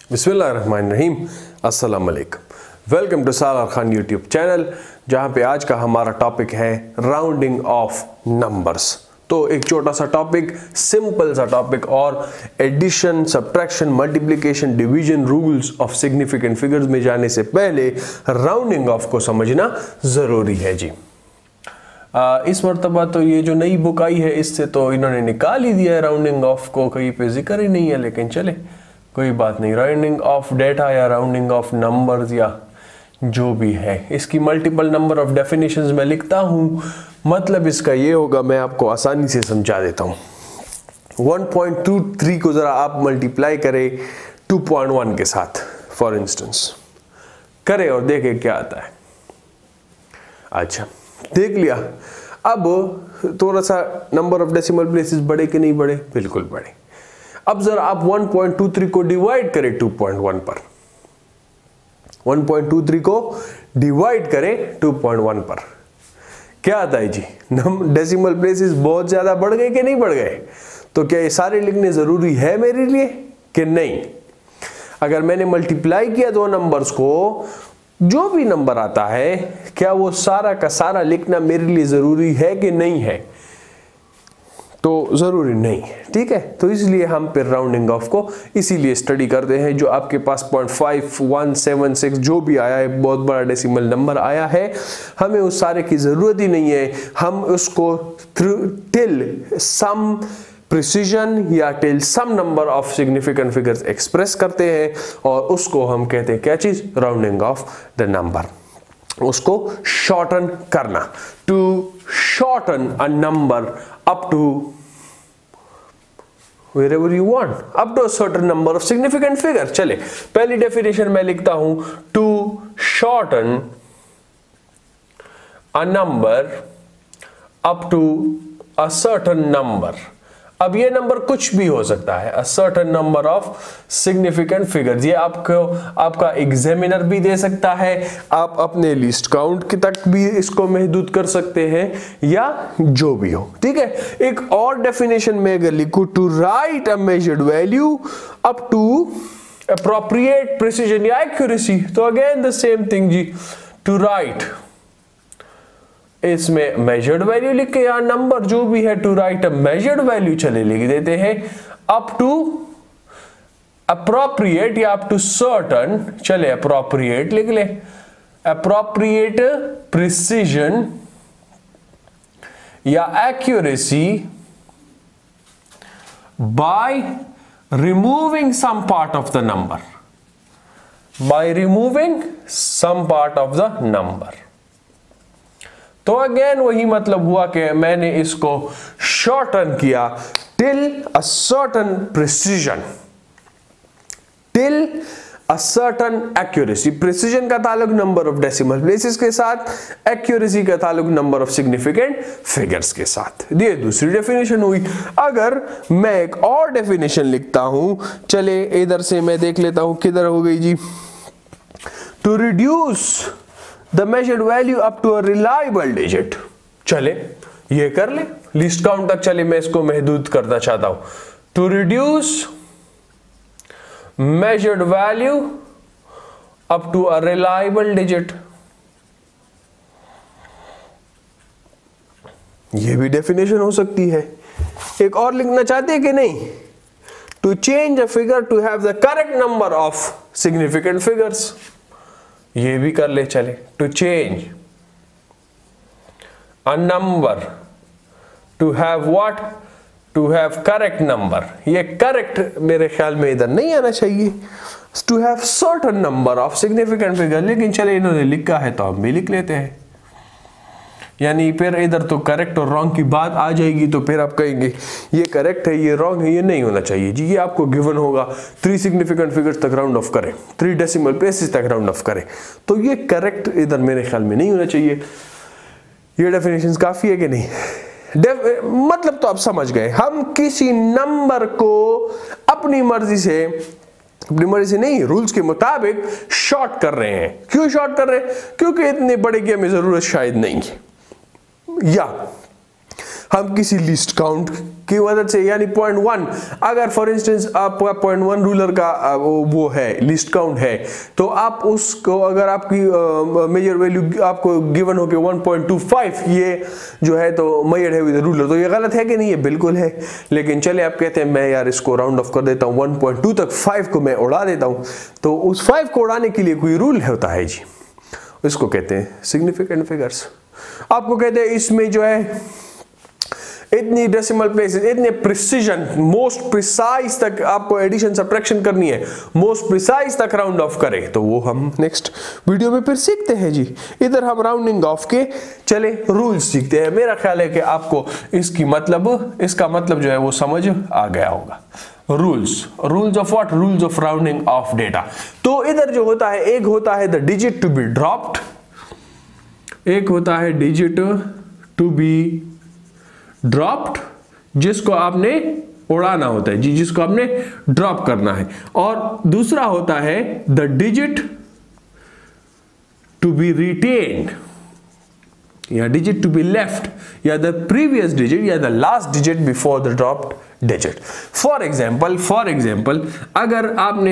बिस्मिल्लाहिर्रहमानिर्रहीम, अस्सलाम वालेकुम। Welcome to Salar Khan YouTube channel, जहां पे आज का हमारा टॉपिक है राउंडिंग ऑफ नंबर्स। तो एक छोटा सा टॉपिक, सिंपल सा टॉपिक, और addition, subtraction, multiplication, division rules of significant figures में जाने से पहले राउंडिंग ऑफ को समझना जरूरी है जी। इस मरतबा तो ये जो नई बुक आई है इससे तो इन्होंने निकाल ही दिया है राउंडिंग ऑफ को, कहीं पे जिक्र ही नहीं है, लेकिन चले कोई बात नहीं। राउंडिंग ऑफ डेटा या राउंडिंग ऑफ नंबर्स या जो भी है, इसकी मल्टीपल नंबर ऑफ डेफिनेशंस में लिखता हूं। मतलब इसका ये होगा, मैं आपको आसानी से समझा देता हूं। 1.23 को जरा आप मल्टीप्लाई करें 2.1 के साथ, फॉर इंस्टेंस करें और देखें क्या आता है। अच्छा, देख लिया। अब थोड़ा सा नंबर ऑफ डेसिमल प्लेसेस बढ़े कि नहीं बढ़े? बिल्कुल बढ़े। अब जरा आप 1.23 को डिवाइड करें 2.1 पर। 1.23 को डिवाइड करें 2.1 पर, क्या आता है जी? डेसिमल प्लेसेस बहुत ज्यादा बढ़ गए कि नहीं बढ़ गए? तो क्या ये सारे लिखने जरूरी है मेरे लिए कि नहीं? अगर मैंने मल्टीप्लाई किया दो नंबर्स को, जो भी नंबर आता है, क्या वो सारा का सारा लिखना मेरे लिए जरूरी है कि नहीं है? तो जरूरी नहीं है, ठीक है। तो इसलिए हम फिर राउंडिंग ऑफ को इसीलिए स्टडी करते हैं। जो आपके पास 0.5176 जो भी आया है, बहुत बड़ा डेसिमल नंबर आया है, हमें उस सारे की जरूरत ही नहीं है। हम उसको टिल सम प्रिसीजन या till some number of significant figures express करते हैं, और उसको हम कहते हैं क्या चीज? Rounding off the number. उसको शॉर्टन करना, to shorten a number up to wherever you want, up to a certain number of significant figure। चले, पहली डेफिनेशन मैं लिखता हूं, to shorten a number up to a certain number। अब ये number कुछ भी हो सकता है, a certain number of significant figures। ये आपका एग्जामिनर भी दे सकता है, आप अपने लिस्ट काउंट की तक भी इसको महदूद कर सकते हैं, या जो भी हो, ठीक है। एक और डेफिनेशन में अगर लिखूं, to write a measured value up to appropriate precision या एक्यूरेसी, तो अगेन द सेम थिंग जी। टू राइट, इसमें मेजर्ड वैल्यू लिख के, या नंबर जो भी है, to write a measured value, चले लिख देते हैं, अप टू अप्रोप्रिएट या अप टू सर्टन, चले अप्रोप्रिएट लिख ले, अप्रोप्रिएट प्रिसीजन या accuracy by removing some part of the number, by removing some part of the number. तो अगेन वही मतलब हुआ कि मैंने इसको शॉर्टन किया till a certain precision, till a certain accuracy. Precision का ताल्लुक नंबर ऑफ डेसिमल प्लेसेस के साथ, एक्यूरेसी का ताल्लुक नंबर ऑफ सिग्निफिकेंट फिगर्स के साथ। ये दूसरी डेफिनेशन हुई। अगर मैं एक और डेफिनेशन लिखता हूं, चले इधर से मैं देख लेता हूं, किधर हो गई जी? To reduce the measured value up to a reliable digit। चले ये कर ले, लिस्ट काउंट तक चले, मैं इसको महदूद करना चाहता हूं। To reduce measured value up to a reliable digit, ये भी डेफिनेशन हो सकती है। एक और लिखना चाहते हैं कि नहीं? To change a figure to have the correct number of significant figures, ये भी कर ले चले। To change a number to have what? To have correct number. ये करेक्ट मेरे ख्याल में इधर नहीं आना चाहिए, to have certain number of significant figure, लेकिन चले इन्होंने लिखा है तो हम भी लिख लेते हैं। यानी फिर इधर तो करेक्ट और रॉन्ग की बात आ जाएगी, तो फिर आप कहेंगे ये करेक्ट है, ये रॉन्ग है, ये नहीं होना चाहिए जी। ये आपको गिवन होगा 3 सिग्निफिकेंट फिगर्स तक राउंड ऑफ करें, 3 डेसिमल प्लेसेस तक राउंड ऑफ करें, तो ये करेक्ट इधर मेरे ख्याल में नहीं होना चाहिए। ये डेफिनेशन काफी है कि नहीं? मतलब तो आप समझ गए, हम किसी नंबर को अपनी मर्जी से नहीं, रूल्स के मुताबिक शॉर्ट कर रहे हैं। क्यों शॉर्ट कर रहे हैं? क्योंकि इतने बड़े की हमें जरूरत शायद नहीं है, या हम किसी लिस्ट काउंट की मदद से, यानी 0.1, अगर फॉर इंस्टेंस आपका 0.1 रूलर का वो है लिस्ट काउंट है, तो आप उसको अगर आपकी मेजर वैल्यू आपको गिवन हो के 1.25 ये जो है तो मेजर है विद रूलर, तो ये गलत है कि नहीं? है बिल्कुल है। लेकिन चले आप कहते हैं मैं यार इसको राउंड ऑफ कर देता हूँ 1.2 तक, 5 को मैं उड़ा देता हूँ, तो उस 5 को उड़ाने के लिए कोई रूल होता है जी, इसको कहते हैं सिग्निफिकेंट फिगर्स। आपको कहते हैं इसमें जो है इतनी डेसिमल प्लेसेस, इतने प्रिसीजन, मोस्ट प्रिसाइज तक आपको एडिशन सब्ट्रैक्शन करनी है, मोस्ट प्रिसाइज तक राउंड ऑफ करें, तो वो हम नेक्स्ट वीडियो में फिर सीखते हैं जी। इधर हम राउंडिंग ऑफ के चले रूल्स सीखते हैं। मेरा ख्याल है कि आपको इसका मतलब जो है वो समझ आ गया होगा। Rules of what? Rules of rounding off data. तो इधर जो होता है, एक होता है the digit to be dropped, एक होता है डिजिट टू बी ड्रॉप्ड, जिसको आपने उड़ाना होता है जी, जिसको आपने ड्रॉप करना है, और दूसरा होता है the digit to be retained, या डिजिट टू बी लेफ्ट, या द प्रीवियस डिजिट या the last digit before the dropped digit. For example अगर आपने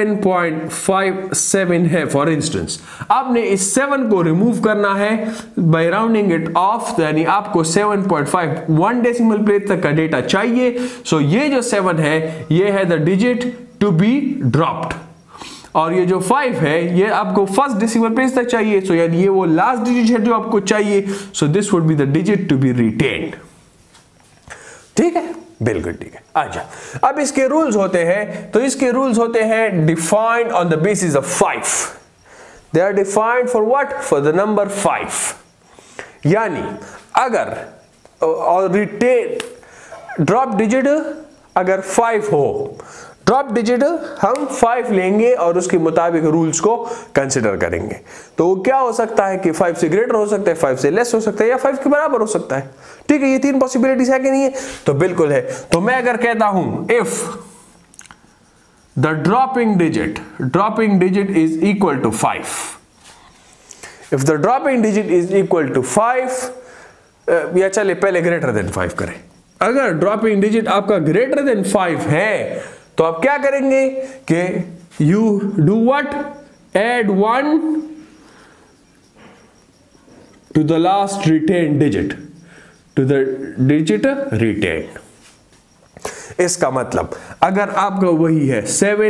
7.57 है फॉर इंस्टेंस, आपने इस 7 को रिमूव करना है बाय राउंडिंग इट ऑफ, यानी आपको 7.5 1 डेसिमल प्लेस तक का डेटा चाहिए। सो ये जो 7 है ये है the digit to be dropped, और ये जो 5 है ये आपको फर्स्ट डेसिमल प्लेस तक चाहिए, सो यानी ये वो लास्ट डिजिट है जो आपको चाहिए। So this would be the digit to be retained. ठीक है, बिल्कुल ठीक है। अच्छा, अब इसके रूल्स होते हैं, तो इसके रूल्स होते हैं defined on the basis of 5। They are defined for what? For the number 5। यानी अगर और रिटेन ड्रॉप डिजिट अगर 5 हो, ड्रॉप डिजिट हम 5 लेंगे और उसके मुताबिक रूल्स को कंसिडर करेंगे। तो वो क्या हो सकता है कि 5 से ग्रेटर हो सकता है, 5 से लेस हो सकता है, या 5 के बराबर हो सकता है। ठीक है, ये 3 पॉसिबिलिटीज है कि नहीं है? तो बिल्कुल है। तो मैं अगर कहता हूं if the dropping digit is equal to 5, if the dropping digit is equal to 5, या चले पहले ग्रेटर देन 5 करें। अगर ड्रॉपिंग डिजिट आपका ग्रेटर देन 5 है तो आप क्या करेंगे कि you do what? Add 1 to the last retain digit, to the digit retain. इसका मतलब अगर आपका वही है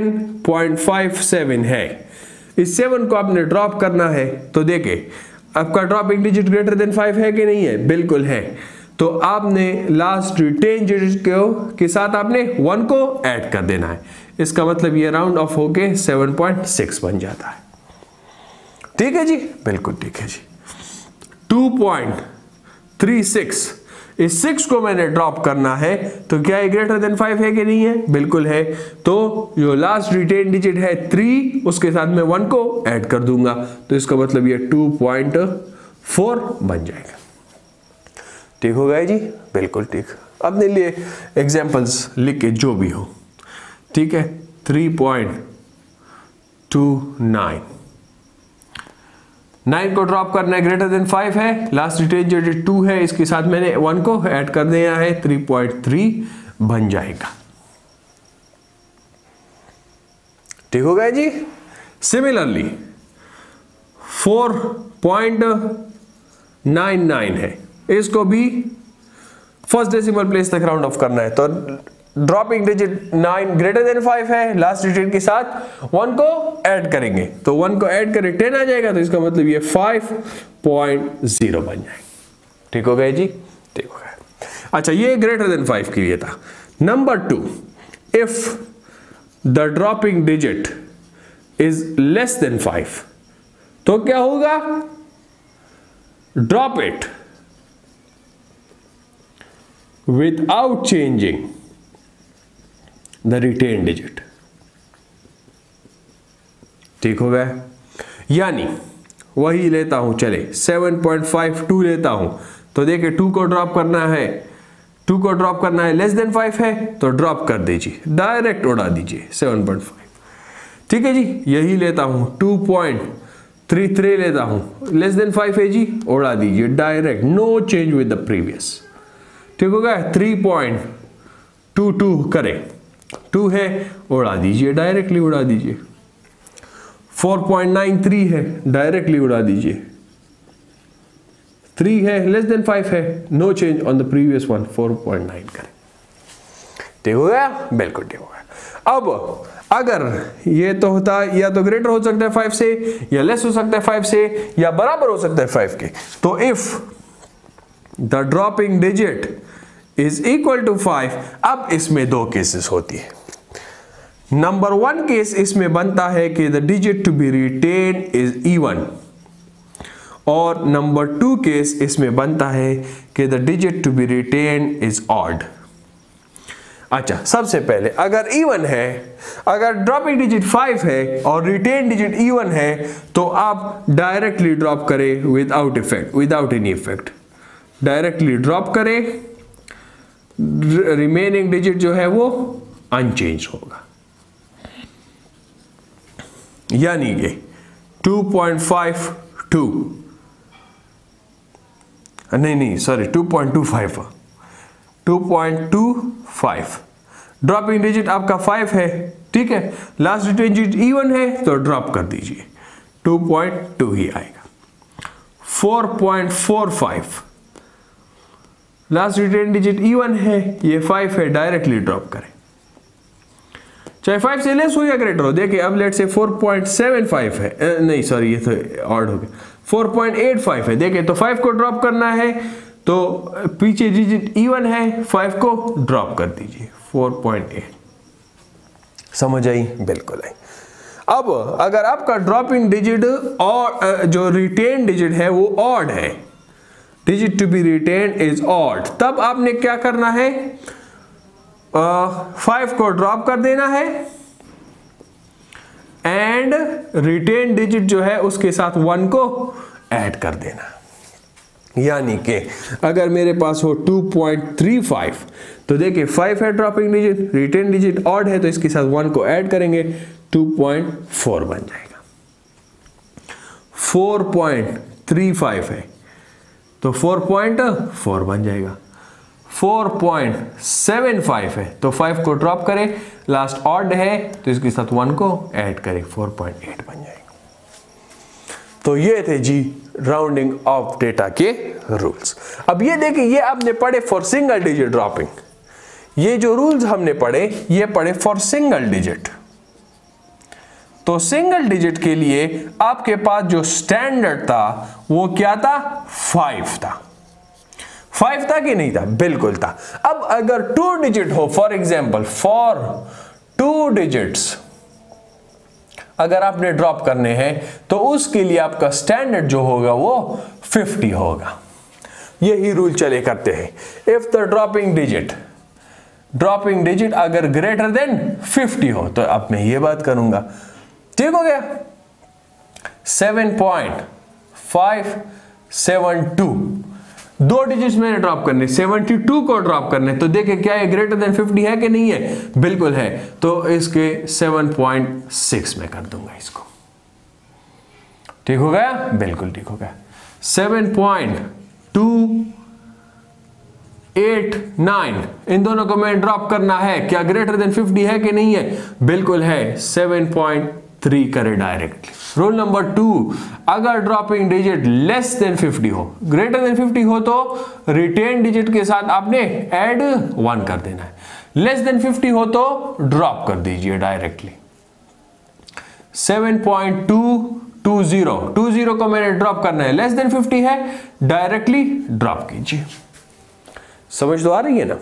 7.57 है, इस 7 को आपने ड्रॉप करना है, तो देखे आपका ड्रॉपिंग डिजिट ग्रेटर देन 5 है कि नहीं है? बिल्कुल है। तो आपने लास्ट रिटेन डिजिट के साथ आपने 1 को ऐड कर देना है। इसका मतलब ये राउंड ऑफ होके 7.6 बन जाता है। ठीक है जी, बिल्कुल ठीक है जी। 2.36, इस 6 को मैंने ड्रॉप करना है, तो क्या ये ग्रेटर देन 5 है कि नहीं है? बिल्कुल है। तो जो लास्ट रिटेन डिजिट है 3, उसके साथ मैं 1 को ऐड कर दूंगा, तो इसका मतलब ये 2.4 बन जाएगा। ठीक हो गया जी, बिल्कुल ठीक। अपने लिए एग्जाम्पल्स लिख के जो भी हो, ठीक है। 3.29, 9 को ड्रॉप करना है, ग्रेटर देन 5 है, लास्ट रिटेन जो 2 है, इसके साथ मैंने 1 को ऐड कर दिया है, 3.3 बन जाएगा। ठीक हो गया जी। सिमिलरली 4.99 है, इसको भी फर्स्ट डेसिमल प्लेस तक राउंड ऑफ करना है, तो ड्रॉपिंग डिजिट 9 ग्रेटर देन 5 है, लास्ट डिजिट के साथ 1 को ऐड करेंगे, तो 1 को ऐड करें 10 आ जाएगा, तो इसका मतलब ये 5.0 बन जाएगा। ठीक हो गया जी, ठीक हो गया। अच्छा, ये ग्रेटर देन 5 के लिए था। Number 2, if the dropping digit is less than 5, तो क्या होगा? Drop it without changing the retained digit। ठीक हो गया। यानी वही लेता हूं, चले 7.52 लेता हूं, तो देखिए 2 को ड्रॉप करना है, 2 को ड्रॉप करना है, लेस देन 5 है तो ड्रॉप कर दीजिए, डायरेक्ट उड़ा दीजिए 7.5। ठीक है जी, यही लेता हूं 2.33 लेता हूं, लेस देन 5 है जी, उड़ा दीजिए direct, no change with the previous. ठीक हो गया। 3.33 2 2 करें, 2 है उड़ा दीजिए, डायरेक्टली उड़ा दीजिए। 4.93 है, डायरेक्टली उड़ा दीजिए। 3 है, लेस देन 5 है, no change on the previous one, 4.9 करें। ठीक हो गया? बिल्कुल ठीक हो गया। अब अगर ये तो होता या तो ग्रेटर हो सकता है 5 से, या लेस हो सकता है 5 से, या बराबर हो सकता है 5 के। तो if the dropping digit is equal to 5, अब इसमें दो केसेस होती है। नंबर 1 केस इसमें बनता है कि the digit to be retain is even, और नंबर 2 केस इसमें बनता है कि the digit to be retain is odd. अच्छा, सबसे पहले अगर इवन है, अगर ड्रॉपिंग डिजिट 5 है और रिटेन डिजिट इवन है, तो आप डायरेक्टली ड्रॉप करें without effect, without any effect, directly drop करें, रिमेनिंग डिजिट जो है वो अनचेंज होगा। यानी कि 2.52 नहीं सॉरी 2.25 ड्रॉपिंग डिजिट आपका 5 है, ठीक है, लास्ट रिटेन डिजिट इवन है तो ड्रॉप कर दीजिए, 2.2 ही आएगा। 4.45 लास्ट रिटेन डिजिट इवन है, ये 5 है, डायरेक्टली ड्रॉप करें, चाहे 5 से लेस हो या ग्रेटर हो। देखिए अब लेट से 4.75 है, नहीं सॉरी ये तो ऑड हो गया, 4.85 है। देखिए तो 5 को ड्रॉप करना है तो पीछे डिजिट इवन है, 5 को ड्रॉप कर दीजिए, 4.8। समझ आई? बिल्कुल आई। अब अगर आपका ड्रॉपिंग डिजिट और जो रिटेन डिजिट है वो ऑड है, digit to be retain is odd, तब आपने क्या करना है, 5 को ड्रॉप कर देना है एंड रिटेन डिजिट जो है उसके साथ 1 को ऐड कर देना। यानी कि अगर मेरे पास हो 2.35, तो देखिए 5 है dropping digit, retain digit odd है, तो इसके साथ 1 को ऐड करेंगे, 2.4 बन जाएगा। 4.35 है तो 4.4 बन जाएगा। 4.75 है तो 5 को ड्रॉप करें, लास्ट ऑड है तो इसके साथ 1 को ऐड करें, 4.8 बन जाएगा। तो ये थे जी राउंडिंग ऑफ डेटा के रूल्स। अब ये देखिए, ये आपने पढ़े फॉर सिंगल डिजिट ड्रॉपिंग, ये जो रूल्स हमने पढ़े ये पढ़े फॉर सिंगल डिजिट। तो सिंगल डिजिट के लिए आपके पास जो स्टैंडर्ड था वो क्या था, 5 था। 5 था कि नहीं था? बिल्कुल था। अब अगर 2 डिजिट हो, फॉर एग्जाम्पल फॉर 2 डिजिट्स अगर आपने ड्रॉप करने हैं तो उसके लिए आपका स्टैंडर्ड जो होगा वो 50 होगा। यही रूल चले करते हैं। इफ द ड्रॉपिंग डिजिट अगर ग्रेटर देन 50 हो, तो अब मैं ये बात करूंगा, ठीक हो गया। 7.572 2 डिजिट्स मैंने ड्रॉप करने, 72 को ड्रॉप करने, तो देखिए क्या है, ग्रेटर देन 50 है कि नहीं है? बिल्कुल है। तो इसके 7.6 में कर दूंगा इसको, ठीक हो गया? बिल्कुल ठीक हो गया। 7.289 इन दोनों को मैंने ड्रॉप करना है, क्या ग्रेटर देन 50 है कि नहीं है? बिल्कुल है। 7.3 करे डायरेक्टली। रूल नंबर 2, अगर ड्रॉपिंग डिजिट लेस देन 50 हो, ग्रेटर देन 50 हो तो रिटेन डिजिट के साथ आपने ऐड 1 कर देना है, लेस देन 50 हो तो ड्रॉप कर दीजिए डायरेक्टली। 7.220 को मैंने ड्रॉप करना है, लेस देन 50 है, डायरेक्टली ड्रॉप कीजिए। समझ तो आ रही है ना?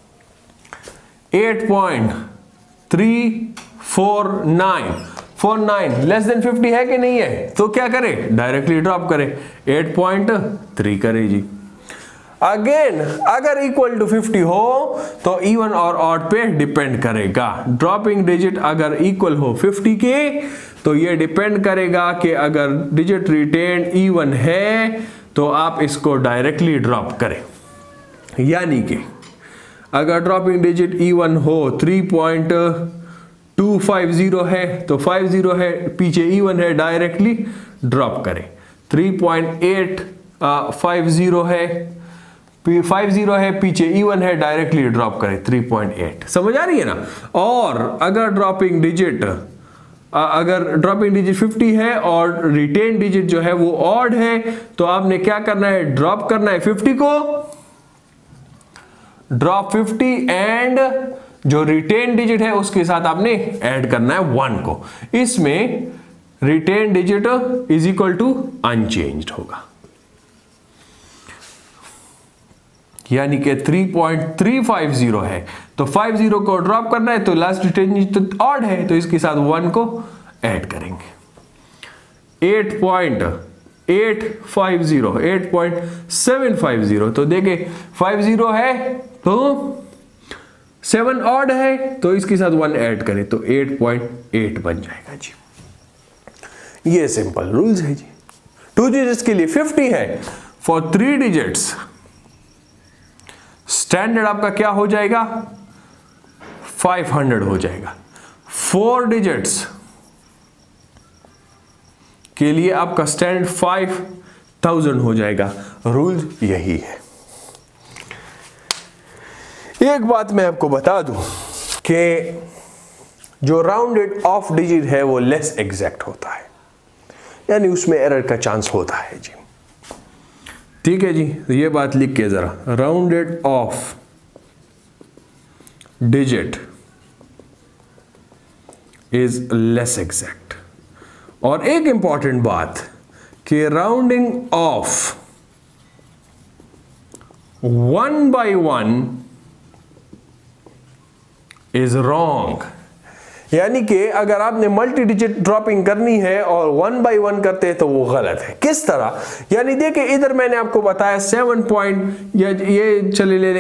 8.349 लेस देन 50 है कि नहीं है? तो क्या करें, डायरेक्टली ड्रॉप करें, 8.3 करें जी। अगेन अगर इक्वल टू 50 हो तो इवन और ऑड पे डिपेंड करेगा। ड्रॉपिंग डिजिट अगर इक्वल हो 50 के तो ये डिपेंड करेगा कि अगर डिजिट रिटेन इवन है तो आप इसको डायरेक्टली ड्रॉप करें। यानी कि अगर ड्रॉपिंग डिजिट इवन हो 3.250 है तो 50 है, पीछे इवन है, डायरेक्टली ड्रॉप करें। 3.850 है 50 है, पीछे इवन है, डायरेक्टली ड्रॉप करें 3.8। समझ आ रही है ना। और अगर ड्रॉपिंग डिजिट 50 है और रिटेन डिजिट जो है वो ऑड है, तो आपने क्या करना है, ड्रॉप करना है 50 को, ड्रॉप 50 एंड जो रिटेन डिजिट है उसके साथ आपने ऐड करना है 1 को। इसमें retain digit is equal to unchanged होगा, यानी कि 3.350 है, तो 50 को ड्रॉप करना है, तो लास्ट रिटेन डिजिट तो ऑड है, तो इसके साथ 1 को ऐड करेंगे। 8.750, तो देखिए 50 है तो 7 ऑड है, तो इसके साथ 1 ऐड करें तो 8.8 बन जाएगा जी। ये सिंपल रूल्स है जी। 2 डिजिट्स के लिए 50 है, फॉर 3 डिजिट्स स्टैंडर्ड आपका क्या हो जाएगा, 500 हो जाएगा। 4 डिजिट्स के लिए आपका स्टैंडर्ड 5000 हो जाएगा। रूल यही है। एक बात मैं आपको बता दूं कि जो राउंडेड ऑफ डिजिट है वो लेस एग्जैक्ट होता है, यानी उसमें एरर का चांस होता है जी। ठीक है जी, तो ये बात लिख के जरा, rounded off digit is less exact. और एक इंपॉर्टेंट बात कि rounding off 1 by 1 is wrong, यानी कि अगर आपने मल्टी डिजिट ड्रॉपिंग करनी है और 1 by 1 करते हैं तो वो गलत है। किस तरह, यानी देखिए इधर मैंने आपको बताया 7 पॉइंट, ये चले ले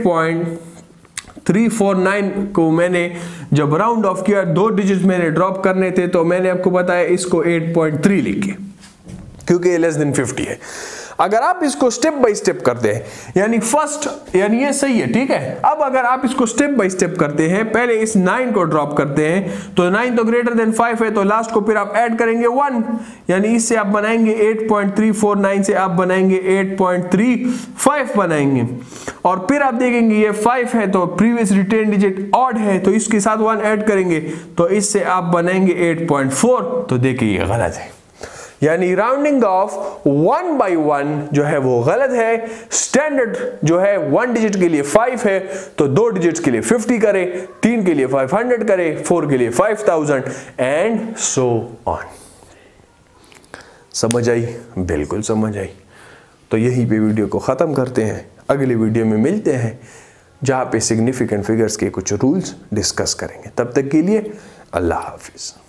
8.349 को मैंने जब राउंड ऑफ किया, 2 डिजिट मैंने ड्रॉप करने थे, तो मैंने आपको बताया इसको 8.3 लिखिए, क्योंकि लेस देन 50 है। अगर आप इसको स्टेप बाय स्टेप करते हैं, यानी फर्स्ट, यानी ये सही है, ठीक है। अब अगर आप इसको स्टेप बाय स्टेप करते हैं, पहले इस 9 को ड्रॉप करते हैं, तो 9 तो ग्रेटर देन 5 है, तो लास्ट को फिर आप ऐड करेंगे 1, यानी इससे आप बनाएंगे 8.349 से आप बनाएंगे 8.35 बनाएंगे, और फिर आप देखेंगे ये 5 है तो प्रीवियस रिटेन डिजिट ऑड है, तो इसके साथ 1 ऐड करेंगे, तो इससे आप बनाएंगे 8.4। तो देखिए ये गलत है, यानी राउंडिंग ऑफ 1 by 1 जो है वो गलत है। स्टैंडर्ड जो है 1 डिजिट के लिए 5 है, तो 2 डिजिट्स के लिए 50 करें, 3 के लिए 500 करें, 4 के लिए 5000 एंड सो ऑन। समझ आई? बिल्कुल समझ आई। तो यहीं पे वीडियो को ख़त्म करते हैं। अगली वीडियो में मिलते हैं जहाँ पे सिग्निफिकेंट फिगर्स के कुछ रूल्स डिस्कस करेंगे। तब तक के लिए अल्लाह हाफिज़।